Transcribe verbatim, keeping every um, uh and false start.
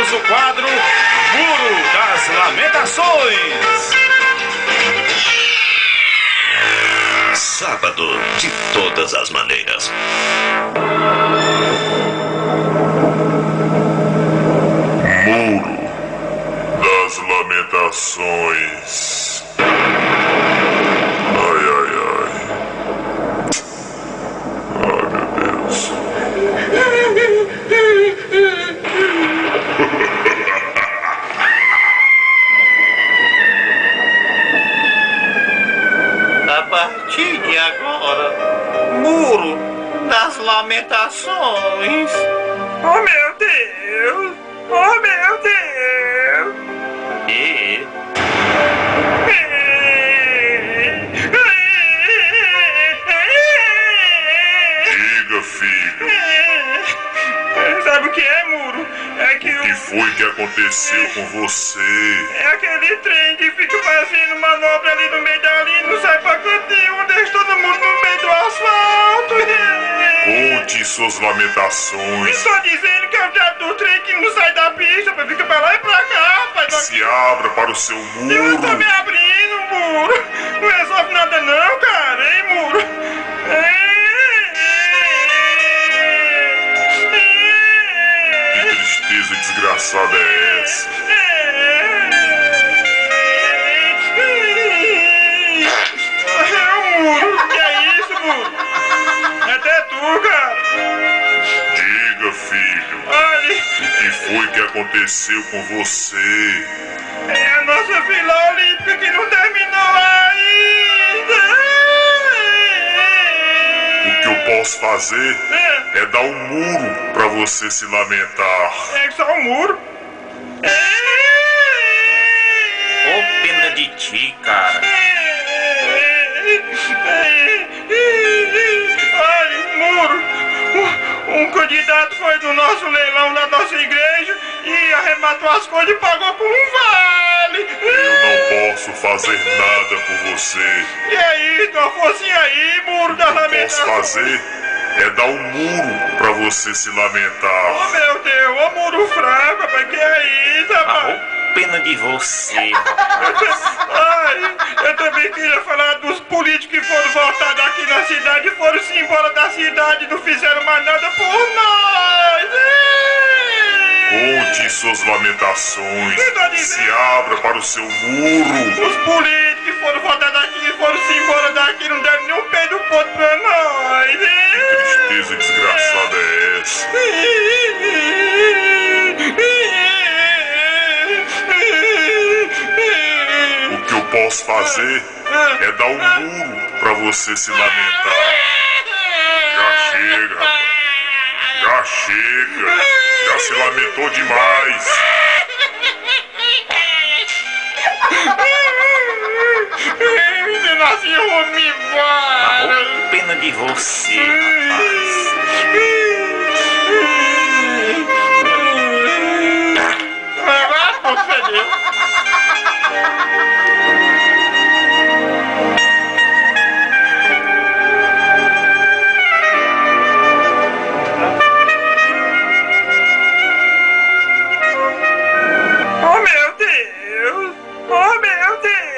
famoso quadro Muro das Lamentações. Sábado de todas as maneiras. Muro das Lamentações. Ai, ai, ai. Ai, meu Deus. A partir de agora, Muro das Lamentações. Oh, meu Deus! Oh, meu Deus! E... Diga, filho. Sabe o que é, Muro? É que O que o... foi que aconteceu com você? É aquele trem que fica fazendo manobra ali no meio da linha, não sai pra cantinho, deixa todo mundo no meio do asfalto. Conte suas lamentações. Estou dizendo que é o diabo do trem que não sai da pista, mas fica pra lá e pra cá, rapaz. Se abra para o seu Eu tô muro. me abrindo, Muro. Não resolve nada não, cara, hein, Muro? Que tristeza desgraçada é essa? É o Muro. Que é isso, Muro? É até tu, cara. Diga, filho. Olha, O que foi que aconteceu com você? é a nossa fila olímpica que não terminou ainda. O que eu posso fazer é dar um muro para você se lamentar. É só um muro. Ô, pena de ti, cara. Olha, Muro, um, um candidato foi do nosso leilão da nossa igreja e arrematou as coisas e pagou com um vale. Eu não posso fazer nada por você. E aí, dá uma forcinha aí, Muro da O que eu posso lamentação. fazer é dar um muro para você se Oh, lamentar. meu Deus, ô Muro fraco, rapaz, que é isso, Ah, rapaz? ô, pena de você, rapaz. Ai, eu também queria falar dos políticos que foram votados aqui na cidade e foram-se embora da cidade e não fizeram mais nada por nós. Conte suas lamentações. Eu tô dizendo. Se abra para o seu muro. Os políticos que foram votados aqui e foram-se embora daqui não deram nem um pé do ponto pra nós. Que tristeza desgraçada é essa? O que eu posso fazer é dar um muro para você se lamentar. Já chega, rapaz. Já chega. Já se lamentou demais. Você nasceu homem Ah, vara. ô, pena de você, rapaz. Ah, posso feder. Oh, meu Deus! Oh, meu Deus!